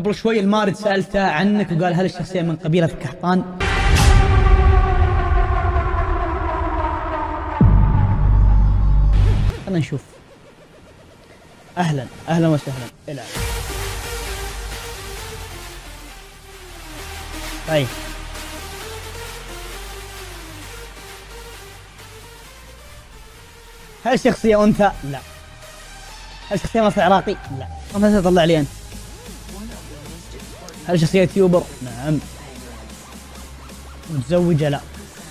قبل شوي المارد سألته عنك وقال هل الشخصية من قبيلة قحطان؟ خلنا نشوف. أهلا أهلا وسهلا. العب. طيب هل الشخصية أنثى؟ لا. هل الشخصية مصري عراقي؟ لا. ماذا تطلع لي أنت؟ هل الشخصية يوتيوبر؟ نعم. متزوجة؟ لا.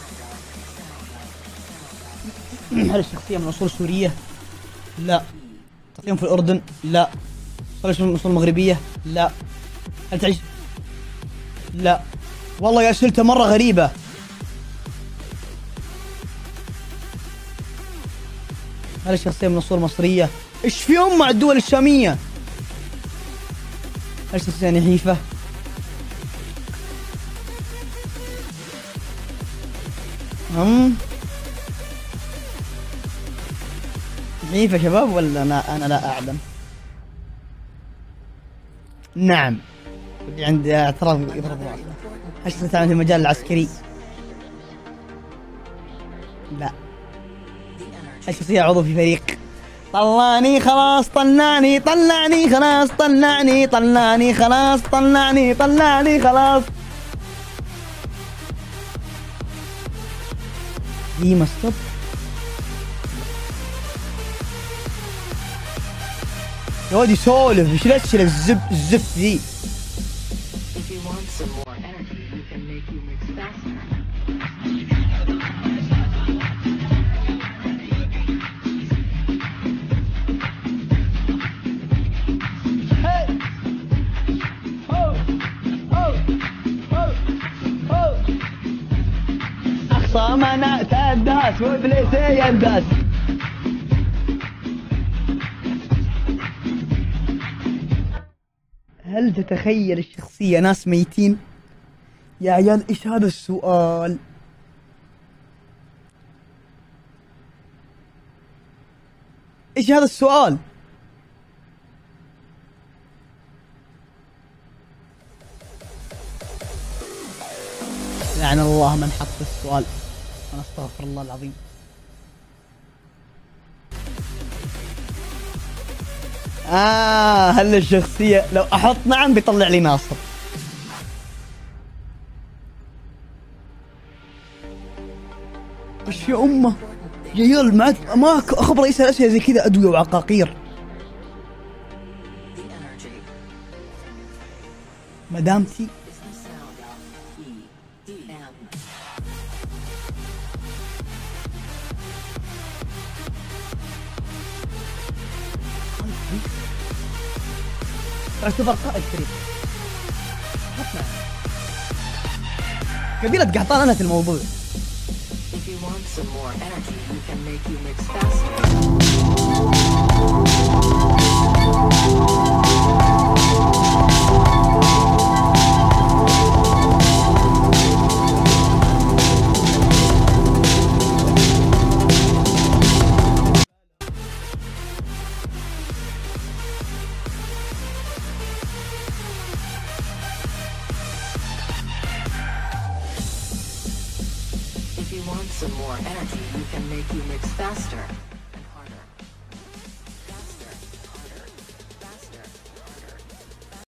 هل الشخصية من أصول سورية؟ لا. تقيم في الأردن؟ لا. هل من أصول مغربية؟ لا. هل تعيش؟ لا. والله يا أسئلته مرة غريبة. هل الشخصية من أصول مصرية؟ إيش في مع الدول الشامية؟ هل الشخصية نحيفة؟ نحيفة شباب ولا أنا لا أعلم؟ نعم. عندي اعتراض يضرب راسي. هل الشخصية تعمل في المجال العسكري؟ لا. هل الشخصية عضو في فريق؟ طلعني خلاص طلعني طلعني خلاص طلعني طلعني خلاص طلعني طلعني خلاص. ديما ستوب. يا ولدي سولف، ايش الاسئله الزفت ذي؟ أخصامنا تداس وإبليس ينداس. هل تتخيل الشخصية ناس ميتين؟ يا عيال إيش هذا السؤال؟ إيش هذا السؤال؟ لعن الله من حط السؤال. أنا أستغفر الله العظيم. هل الشخصية لو أحط نعم بيطلع لي ناصر. إيش يا أمه؟ يا عيال ما أخبر يسأل أسئلة زي كذا، أدوية وعقاقير. مدامتي اعتبر قائد فريق. قبيلة قحطان أنا في الموضوع. If you want some more energy, you can make you mix faster.